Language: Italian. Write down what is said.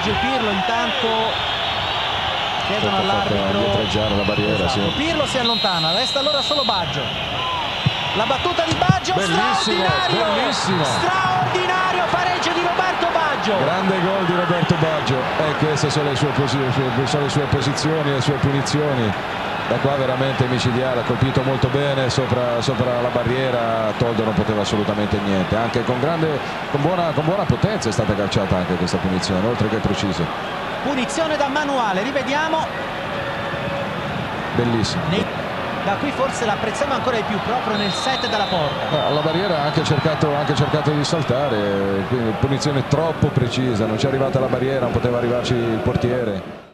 Baggio e Pirlo intanto chiedono all'arbitro la barriera, esatto. sì. Pirlo si allontana, resta allora solo Baggio. La battuta di Baggio, Bellissimo, straordinario, bellissimo, straordinario pareggio di Roberto Baggio. Grande gol di Roberto Baggio, e queste sono le sue posizioni, le sue punizioni. Da qua veramente micidiale, ha colpito molto bene sopra la barriera. Toldo non poteva assolutamente niente, anche con buona potenza è stata calciata anche questa punizione, oltre che precisa. Punizione da manuale, rivediamo. Bellissimo. Da qui forse l'apprezziamo ancora di più, proprio nel set della porta. Alla barriera ha anche cercato di saltare, quindi punizione troppo precisa, non ci è arrivata la barriera, non poteva arrivarci il portiere.